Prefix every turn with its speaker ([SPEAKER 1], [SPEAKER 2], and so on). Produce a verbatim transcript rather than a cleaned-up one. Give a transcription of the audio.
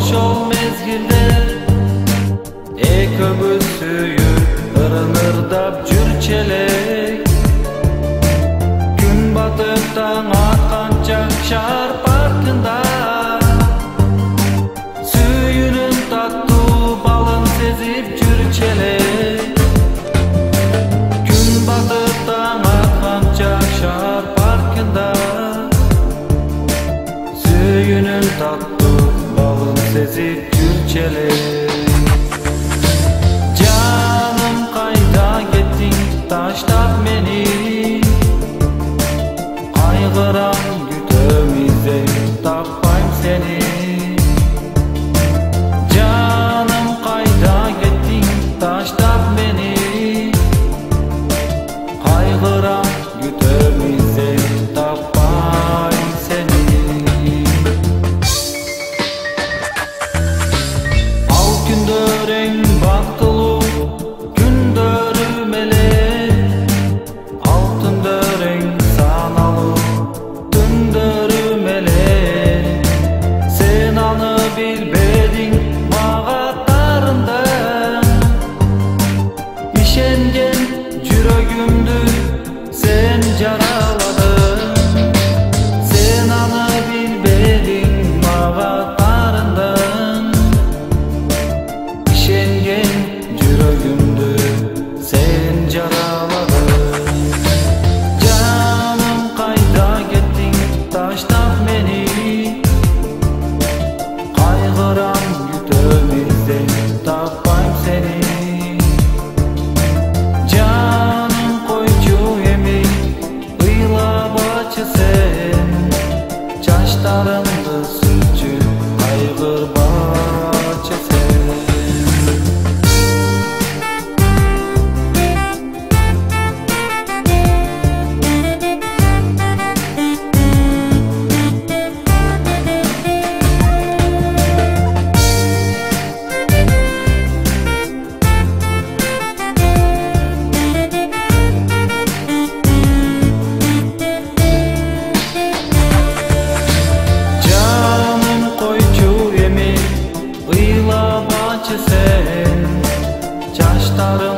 [SPEAKER 1] ошол мезгилде экөөбүз сүйүп ырынырдап жүрчү элек. Күн батып таң атканча шаар паркында сүйүүнүн таттуу балын сезип жүрчү элек. Күн батып таң атканча шаар паркында сүйүүнүн таттуу балын сезип жүрчү элек. Жаным кайда кеттиң таштап мени, кайгырам күтөм издейм таппайм сени. Жаным кайда кеттиң таштап мени, кайгырам күтөм издейм таппайм сени. Ал күндөрең бактылуу күндөрүм эле, ал түндөрүң саналуу түндөрүм эле. Сен аны билбедиң мага тарындың, ишенген жүрөгүмдү сен жараладың. Сен аны билбедиң мага тарындың, ишенген жүрөгүмдү сен жараладың. Жаным кайда кеттиң таштап мени, кайгырам күтөм издейм таппайм сени. Жаным койчу эми ыйлабачы сен, жаштарыңды сүрчү кайгырбачы сен. Жаным койчу эми ыйлабачы сен, жаштарың